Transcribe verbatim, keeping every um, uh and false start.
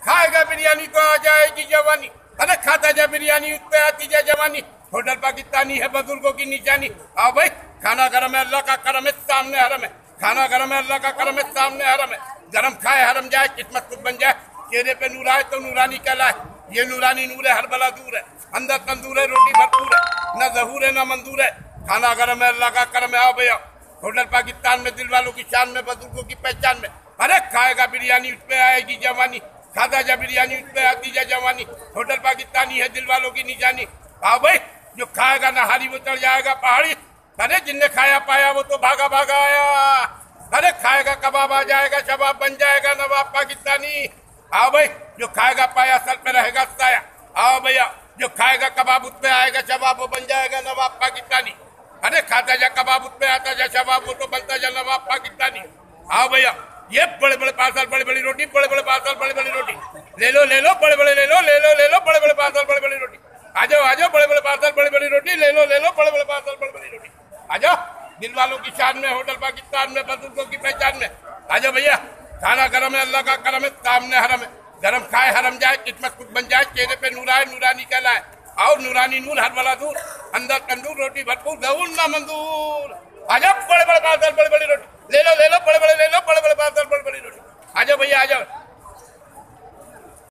खाएगा बिरयानी तो आ जाएगी जवानी। अरे खाता जा बिरयानी उस पे आती जा जवानी। होटल पाकिस्तानी है बुजुर्गों की निशानी। आओ भाई, खाना गरम है, अल्लाह का करम है, सामने हरम है। खाना गरम है, अल्लाह का करम है, सामने हरम है। गरम खाए हरम जाए, किस्मत खुद बन जाए। चेहरे पे नूर आए तो नूरानी कहलाए। ये नूरानी नूर है, हर बला दूर है। अंदर तंदूर है, रोटी भरपूर है, न जहूर है न मंदूर है। खाना गरम है, अल्लाह का करम है। आओ भैया, होटल पाकिस्तान में दिल वालों की शान में, बुजुर्गों की पहचान में। अरे खाएगा बिरयानी उस पे आएगी जवानी। खाता जा बिरयानी उस पे आती जा जवानी। होटल पाकिस्तानी है दिल वालों की निशानी। आओ भाई, जो खाएगा नहारी वो चढ़ जाएगा पहाड़ी। अरे जिनने खाया पाया वो तो भागा भागा आया। अरे खाएगा कबाब आ जाएगा, शबाब बन जाएगा नवाब पाकिस्तानी। आओ भाई, जो खाएगा पाया सर पे रहेगा साया। आओ भैया, जो खाएगा कबाब उस पे आएगा शबाब, वो बन जाएगा नवाब पाकिस्तानी। अरे खाता जा कबाब उस पे आता जा शबाब, वो तो बनता जा नवाब पाकिस्तानी। आओ भैया, ये बड़े बड़े पार्सल, बड़ी बड़ी रोटी, बड़े बड़े पार्सल, बड़ी बड़ी रोटी। ले लो ले लो, बड़े बड़े ले लो, ले लो ले लो, बड़े बड़े पार्सल, बड़ी बड़ी रोटी। आ जाओ आ जाओ, बड़े बड़े पार्सल, बड़ी बड़ी रोटी। ले लो ले लो, बड़े बड़े पार्सल, बड़ी बड़ी रोटी। आ जाओ, दिल वालों की शान में, होटल पाकिस्तान में, बुजुर्गों की पहचान में। आ जाओ भैया, खाना गरम है, अल्लाह का करम है, सामने हरम है। गरम खाए हरम जाए, किस्मत खुद बन जाए। चेहरे पे नूर आए, नूरानी कहलाए। और नूरानी नूर हर वाला दूर, अंदर तंदूर, रोटी भरपूर, जहूर ना मंदूर। आ जाओ, बड़े बड़े पार्सल, बड़ी बड़ी रोटी। ले लो ले लो, बड़े बड़े ले लो, बड़े बड़े पार्सल, बड़ी बड़ी रोटी। आ जाओ भैया, आ जाओ।